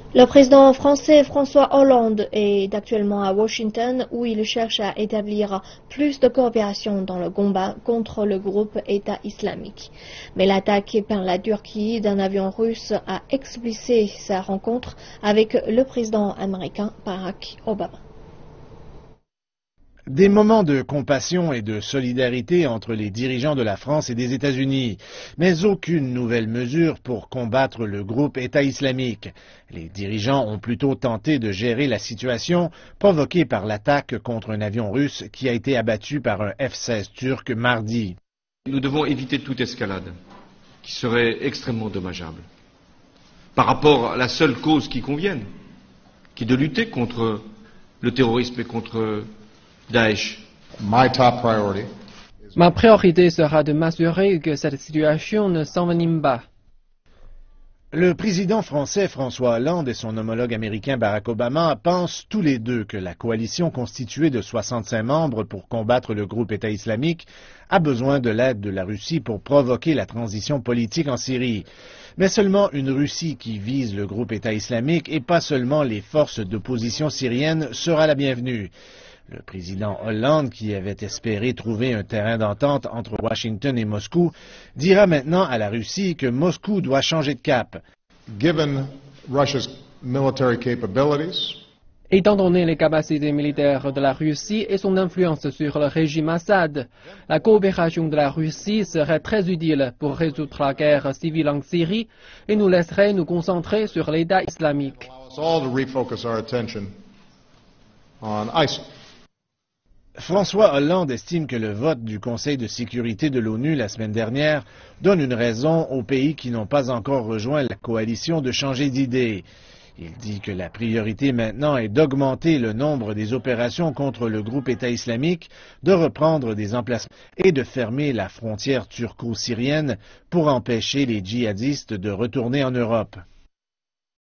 Le président français François Hollande est actuellement à Washington où il cherche à établir plus de coopération dans le combat contre le groupe État islamique. Mais l'attaque par la Turquie d'un avion russe a explicité sa rencontre avec le président américain Barack Obama. Des moments de compassion et de solidarité entre les dirigeants de la France et des États-Unis, mais aucune nouvelle mesure pour combattre le groupe État islamique. Les dirigeants ont plutôt tenté de gérer la situation provoquée par l'attaque contre un avion russe qui a été abattu par un F-16 turc mardi. Nous devons éviter toute escalade, qui serait extrêmement dommageable, par rapport à la seule cause qui convienne, qui est de lutter contre le terrorisme et contre Daesh. Ma priorité sera de m'assurer que cette situation ne s'envenime pas. Le président français François Hollande et son homologue américain Barack Obama pensent tous les deux que la coalition constituée de 65 membres pour combattre le groupe État islamique a besoin de l'aide de la Russie pour provoquer la transition politique en Syrie. Mais seulement une Russie qui vise le groupe État islamique et pas seulement les forces d'opposition syriennes sera la bienvenue. Le président Hollande, qui avait espéré trouver un terrain d'entente entre Washington et Moscou, dira maintenant à la Russie que Moscou doit changer de cap. Étant donné les capacités militaires de la Russie et son influence sur le régime Assad, la coopération de la Russie serait très utile pour résoudre la guerre civile en Syrie et nous laisserait nous concentrer sur l'État islamique. François Hollande estime que le vote du Conseil de sécurité de l'ONU la semaine dernière donne une raison aux pays qui n'ont pas encore rejoint la coalition de changer d'idée. Il dit que la priorité maintenant est d'augmenter le nombre des opérations contre le groupe État islamique, de reprendre des emplacements et de fermer la frontière turco-syrienne pour empêcher les djihadistes de retourner en Europe.